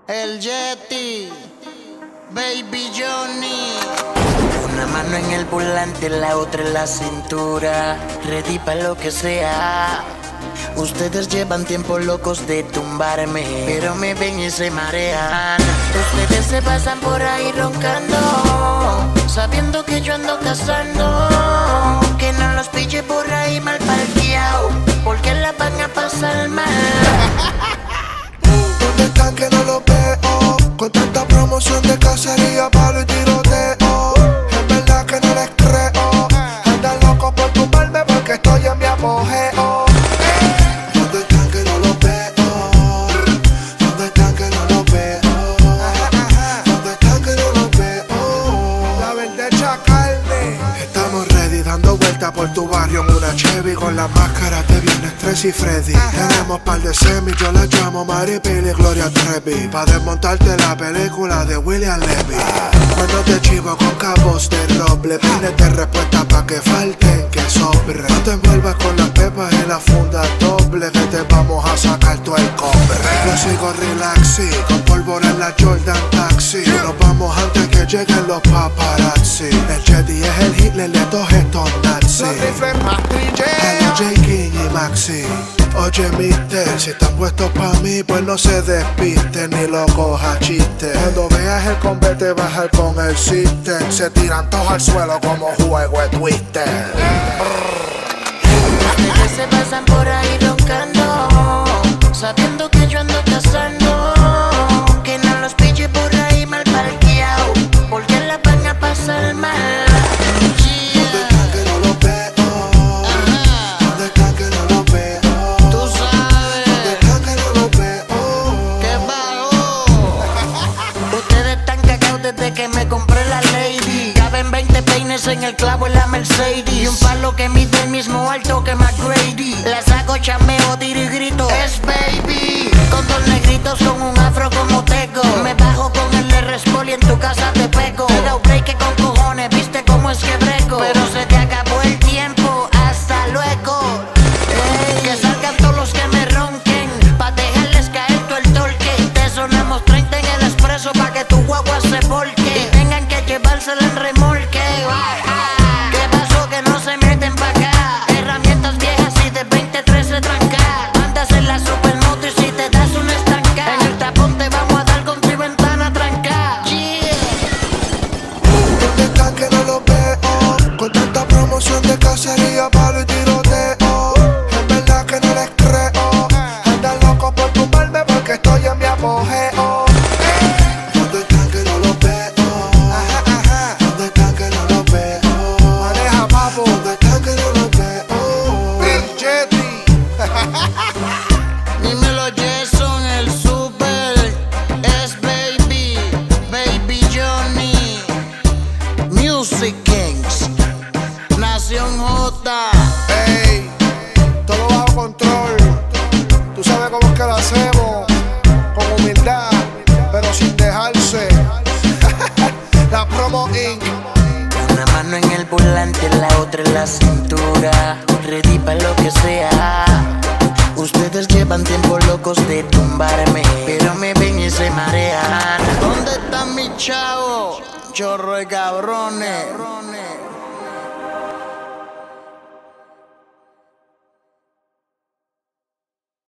El Yeti, Baby Johnny. Una mano en el volante, la otra en la cintura. Ready pa' lo que sea. Ustedes llevan tiempo locos de tumbarme, pero me ven y se marean. Ustedes se pasan por ahí roncando, sabiendo que yo ando cazando. Que no los pille por ahí mal parqueado, porque la van a pasar mal. ¿Dónde están que no los veo? Con tanta promoción de cacería, palo y tiroteo. Es verdad que no les creo. Andan locos por tumbarme porque estoy en mi apogeo. ¿Dónde están que no los veo? ¿Dónde están que no los veo? ¿Dónde están que no los veo? La verdecha carne. Estamos ready, dando vueltas por tu barrio en una Chevy con las máscaras de Viernes 3 y Freddy. Tenemos par de semi, yo la llamo Maripili y Gloria Trevi, pa' desmontarte la película de William Levy. Manos de chivo con cabos de roble, pines de respuesta pa' que falte, que sobre. No te envuelvas con las pepas y la funda doble, que te vamos a sacar todo el cobre. Yo sigo relaxi, con pólvora en la Jordan Taxi. Nos vamos antes que lleguen los paparazzi. El Yeti es el Hitler de todos estos nazis. Los rifles rastrilleros, J. King y Maxi. Oye, mister, si están puestos pa' mí, pues no se despisten ni lo coja chiste. Cuando veas el combate bajar con el system, se tiran todos al suelo como juego de twister. Ustedes se pasan por ahí roncando, sabiendo que yo ando cazando. Que no los pille por ahí mal parqueado, porque la van a pasar mal. ¿Dónde están que no los veo? ¿Dónde están que no los veo? Tú sabes ¿Dónde están que no los veo? que bajo. Ustedes están cagados desde que me compré la Lady. Caben 20 peines en el clavo en la Mercedes, y un palo que mide el mismo alto que McGrady. La saco, chameo, tiro y grito, es baby. Con dos negritos con un afro como Tego. Me bajo con el R-Sport y en tu casa te pego. Te da un break que con cojones, viste cómo es que breco. Pero se te acabó el tiempo, hasta luego. Que salgan todos los que me ronquen, pa' dejarles caer todo el torque. Te sonamos 30 en el expreso pa' que tu guagua se volque, y tengan que llevársela en remolque. ¿Qué pasó que no se meten pa' acá? Herramientas viejas y de 23 se tranca. Andas en la supermoto y si te das una estanca, en el tapón te vamos a dar con tu ventana tranca. ¿Dónde están que no los veo? Con tanta promoción de cacería, palo y tiroteo. Es verdad que no les creo. Andan locos por tumbarme porque estoy en mi apogeo. ¿Dónde están que no los veo? ¿Dónde están que no los veo? Maneja, papo. ¿Dónde están que no los veo? El Yeti. Dímelo Jason, el super, es baby, Baby Johnny, Music Kings, Nación J. Ey, todo bajo control. Tú sabes cómo es que lo hacemos. Con humildad, pero sin dejarse. La Promo Inc. Una mano en el volante, la otra en la cintura. Ready pa' lo que sea. Ustedes llevan tiempo locos de tumbarme, pero me ven y se marean. ¿Dónde están mis chavos? Chorro de cabrones.